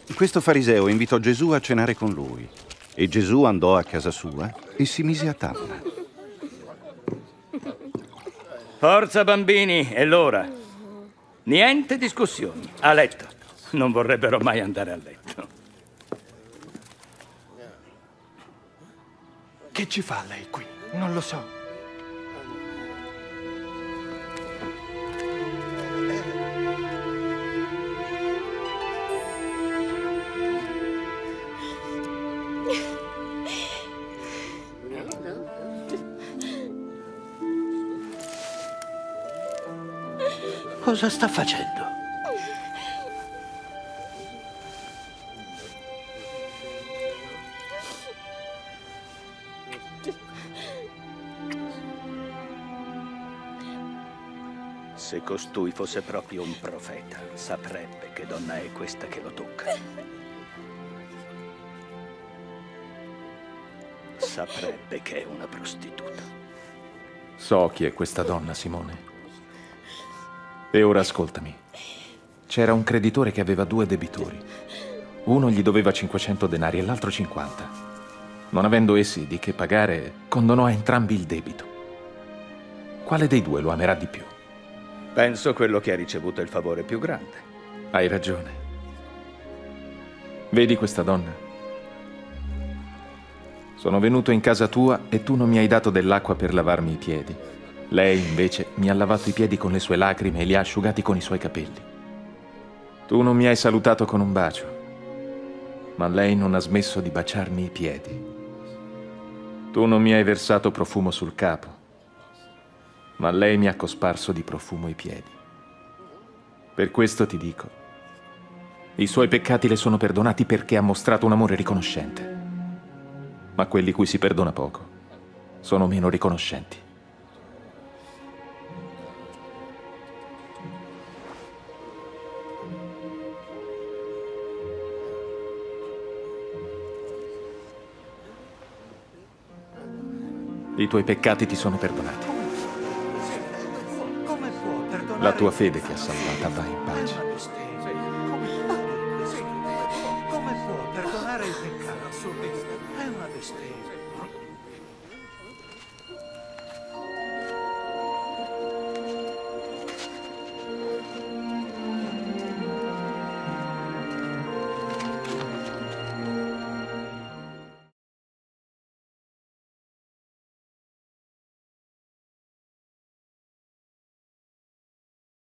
Questo fariseo invitò Gesù a cenare con lui e Gesù andò a casa sua e si mise a tavola. Forza bambini, è l'ora. Niente discussioni. A letto. Non vorrebbero mai andare a letto. Che ci fa lei qui? Non lo so. Cosa sta facendo? Se costui fosse proprio un profeta, saprebbe che donna è questa che lo tocca. Saprebbe che è una prostituta. So chi è questa donna, Simone. E ora ascoltami. C'era un creditore che aveva 2 debitori. Uno gli doveva 500 denari e l'altro 50. Non avendo essi di che pagare, condonò a entrambi il debito. Quale dei 2 lo amerà di più? Penso quello che ha ricevuto il favore più grande. Hai ragione. Vedi questa donna? Sono venuto in casa tua e tu non mi hai dato dell'acqua per lavarmi i piedi. Lei, invece, mi ha lavato i piedi con le sue lacrime e li ha asciugati con i suoi capelli. Tu non mi hai salutato con un bacio, ma lei non ha smesso di baciarmi i piedi. Tu non mi hai versato profumo sul capo, ma lei mi ha cosparso di profumo i piedi. Per questo ti dico, i suoi peccati le sono perdonati perché ha mostrato un amore riconoscente. Ma quelli cui si perdona poco sono meno riconoscenti. I tuoi peccati ti sono perdonati. Come può perdonare? La tua fede ti ha salvata, vai in pace. Come può perdonare il peccato? È una bestemmia.